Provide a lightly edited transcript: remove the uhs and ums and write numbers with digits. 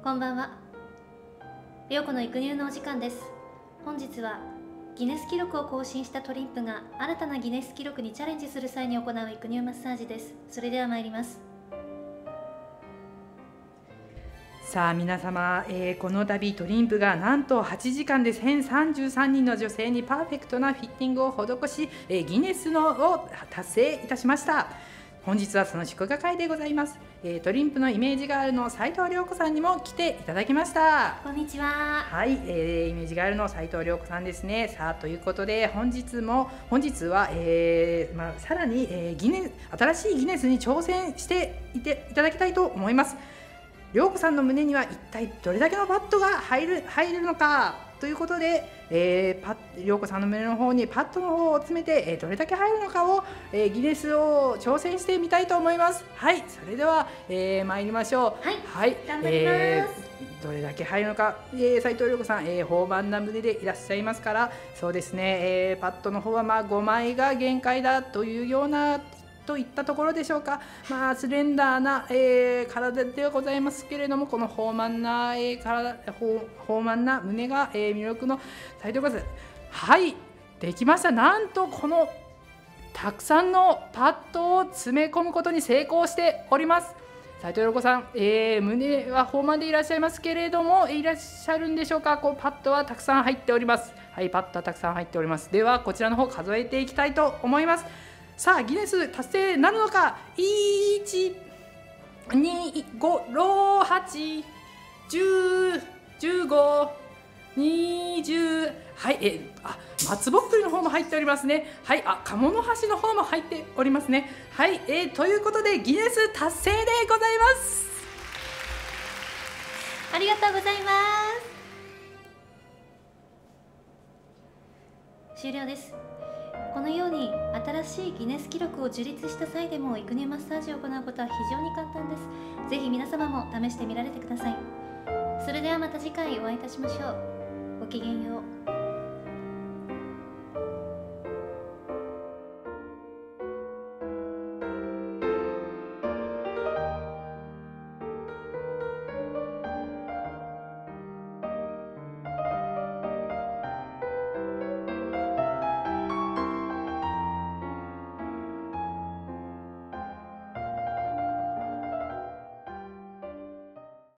こんばんは。涼子の育乳のお時間です。本日はギネス記録を更新したトリンプが新たなギネス記録にチャレンジする際に行う育乳マッサージです。それでは参ります。 さあ皆様、この度トリンプがなんと8時間で1033人の女性にパーフェクトなフィッティングを施し、ギネスのを達成いたしました。本日はその祝賀会でございます。トリンプのイメージガールの斉藤涼子さんにも来ていただきました。 こんにちは。 はい、イメージガールの斉藤涼子さんですね。さあということで本日は、さらに、新しいギネスに挑戦していただきたいと思います。涼子さんの胸には一体どれだけのパッドが入るのかということで、涼子さんの胸の方にパッドの方を詰めて、どれだけ入るのかを、ギネスを挑戦してみたいと思います。はい、それでは、参りましょう。 はい、頑張ります。 どれだけ入るのか、斉藤涼子さん、豊満な胸でいらっしゃいますから、そうですね、パッドの方は5枚が限界だというようなといったところでしょうか。スレンダーな、体ではございますけれども、この豊満な、胸が、魅力の斉藤さん。はい、できました。なんとこのたくさんのパッドを詰め込むことに成功しております。斉藤涼子さん、胸は豊満でいらっしゃいますけれども、いらっしゃるんでしょうか。パッドはたくさん入っております。はい、パッドはたくさん入っております。ではこちらの方数えていきたいと思います。さあギネス達成なるのか。1、2、5、6、8、10、15、20、はい、松ぼっくりの方も入っておりますね。はい、鴨の橋の方も入っておりますね。はい、ということでギネス達成でございます。 ありがとうございます。終了です。このように新しいギネス記録を樹立した際でも育乳マッサージを行うことは非常に簡単です。ぜひ皆様も試してみられてください。それではまた次回お会いいたしましょう。ごきげんよう。